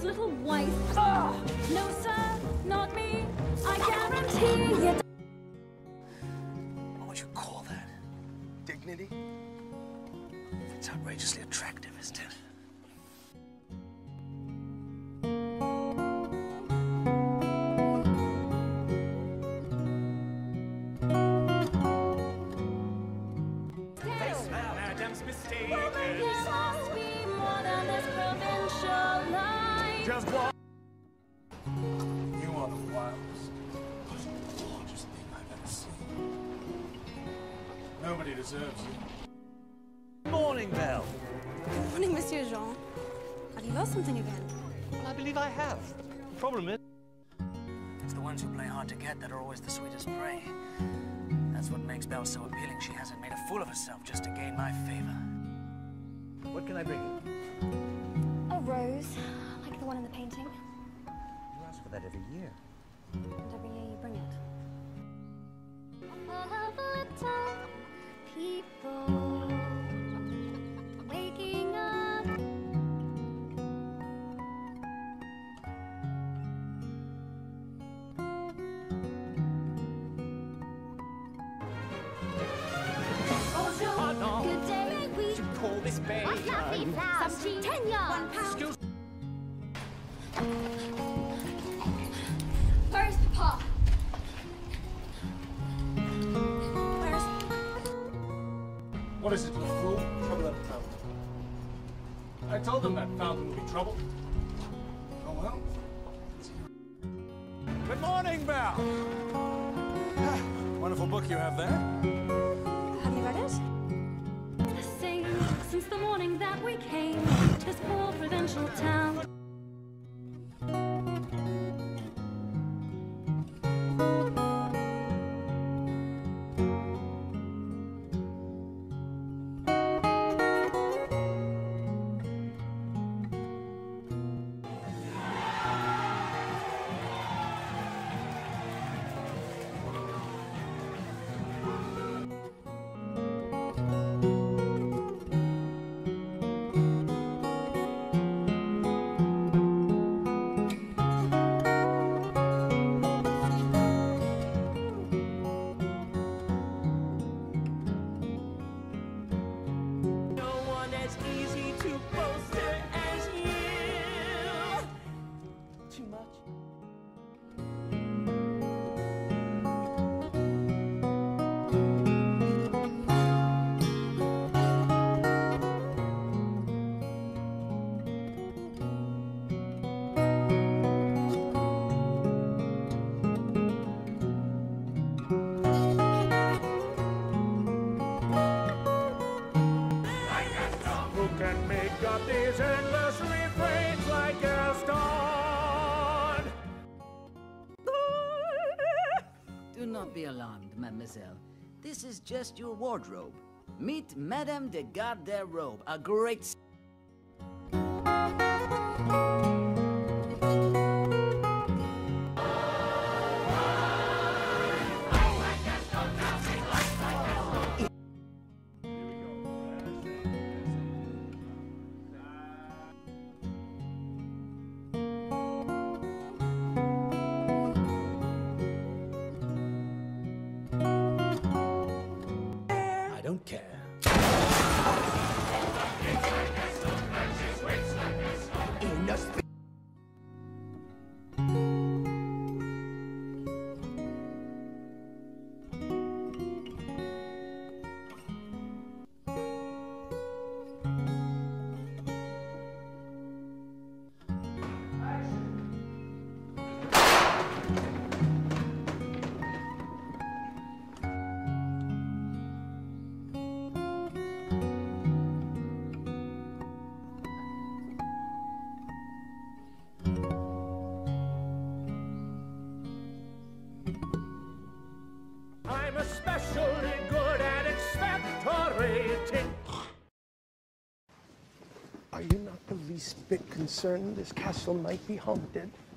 his little wife. Oh! No, sir, not me. I guarantee you. What would you call that? Dignity? It's outrageously attractive, isn't it? Madame's mistaken. There must be more than this provincial life. Just walk. You are the wildest, most gorgeous thing I've ever seen. Nobody deserves you. Morning, Belle. Morning, Monsieur Jean. Have you lost something again? Well, I believe I have. The problem is... It's the ones who play hard to get that are always the sweetest prey. That's what makes Belle so appealing. She hasn't made a fool of herself just to gain my favor. What can I bring you? A rose, like the one in the painting. You ask for that every year. And every year you bring it. Of little people waking up. Pardon. Good day, we To call this bay. fluffy flowers. Some tea. 10 yards. Excuse Where's Papa? Where's... What is it, little fool? Trouble at a fountain. I told them that fountain would be trouble. Oh well. Good morning, Belle. Wonderful book you have there. Have you read it? The same since the morning that we came to this poor provincial town. Too much? Who can make up these endless refrains like Gaston? Do not be alarmed, mademoiselle. This is just your wardrobe. Meet Madame de Garde-Robe, a great... I don't care. In the sp- I'm especially good at expectorating. Are you not the least bit concerned this castle might be haunted?